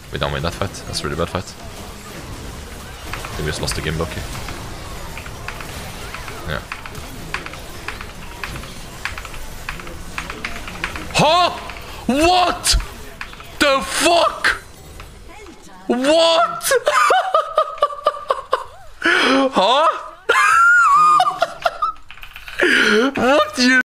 We don't win that fight. That's a really bad fight. I think we just lost the game, Loki. Yeah. Huh? What? The fuck? What?